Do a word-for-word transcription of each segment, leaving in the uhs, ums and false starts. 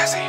Jesse.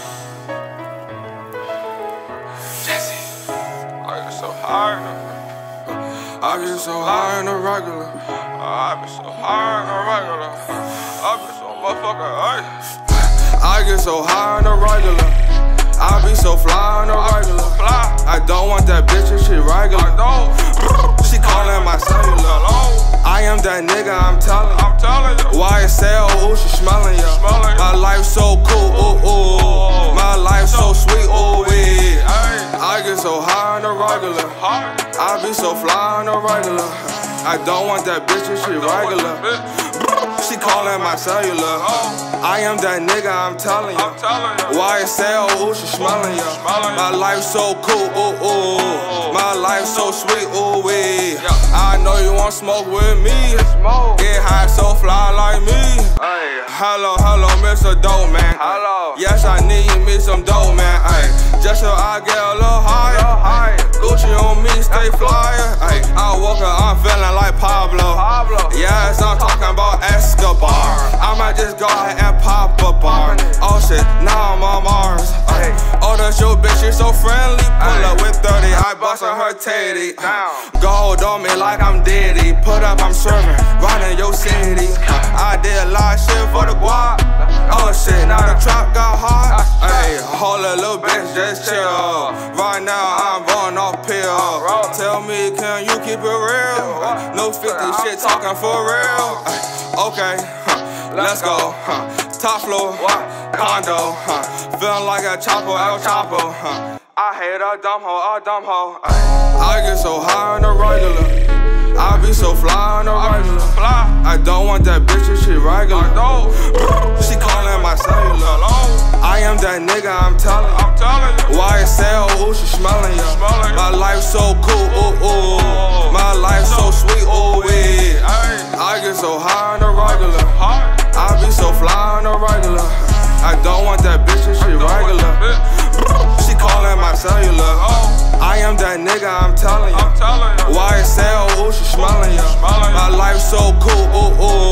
Jesse. I get so high in the I get so high in the regular. I be so high in the regular. I be so motherfucking high. I get so high in the regular. I be so fly in the regular. I don't want that bitch if she regular. I don't. She calling my cellular. I am that nigga, I'm telling you. I'm telling you. Y S L, ooh, she smelling ya. My life so cool, ooh, ooh. My life so sweet, Owee. I get so high in the regular. I be so fly in the regular. I don't want that bitch if she regular. She calling my cellular. I am that nigga, I'm telling you. Y S L, ooh, she smelling ya. My life so cool, ooh, ooh. My life so sweet, Owee. I know you want smoke with me. Get high so fly like me. Hello, hello, Mister Dope Man. Yes, I need me some dope, man. Ay, just so I get a little higher. Gucci on me, stay flyer. Ay, I woke up, I'm feeling like Pablo. Yes, I'm talking about Escobar. I might just go ahead and pop a bar. Oh shit, now I'm on Mars. Ay, oh, that's your bitch, she's so friendly. Pull up with thirty, I bustin' her titty. Gold on me like I'm Diddy. Put up, I'm serving, riding your city. I did a lot of shit for the guap. Oh shit, now the trap got hot. Ay, hold a little bitch, just chill. Right now I'm going off pill. Tell me, can you keep it real? No fifty shit talking for real. Ay, okay, huh, let's go. Huh. Top floor, condo. Huh. Feeling like a chopper, El Chapo. Huh. I hate a dumb hoe, a dumb hoe. I get so high on the regular. I be so fly on the regular. I don't want that bitch if she regular. She calling my cellular. I am that nigga, I'm telling you. Y S L, ooh, she smelling ya. My life so cool, ooh, ooh. My life so sweet, Owee. I get so high on the regular. I be so fly on the regular. I don't want that bitch if she regular. She calling my cellular. I am that nigga, I'm telling you. Y S L, ooh, she smelling ya. My life so cool, ooh, ooh.